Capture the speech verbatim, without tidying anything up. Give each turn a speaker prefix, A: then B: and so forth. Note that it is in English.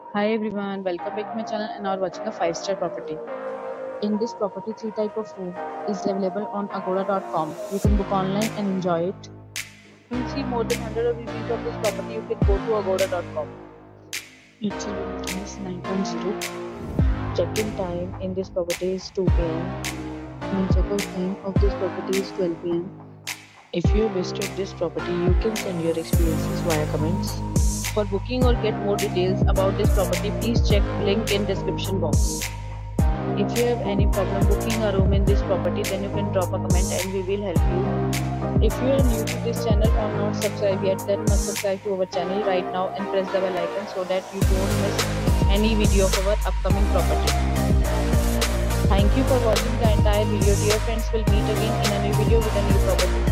A: Hi everyone, welcome back to my channel and are watching a five star property. In this property, three type of room is available on agoda dot com. You can book online and enjoy it. You will see more than one hundred reviews of this property. You can go to agoda dot com. Its rating is nine point zero. Check-in time in this property is two p m and check-out time of this property is twelve p m If you visited this property, you can send your experiences via comments. For booking or get more details about this property, please check link in description box. If you have any problem booking a room in this property, then you can drop a comment and we will help you. If you are new to this channel or not subscribed yet, then must subscribe to our channel right now and press the bell icon so that you don't miss any video of our upcoming property. Thank you for watching the entire video. Dear friends, will meet again in a new video with a new property.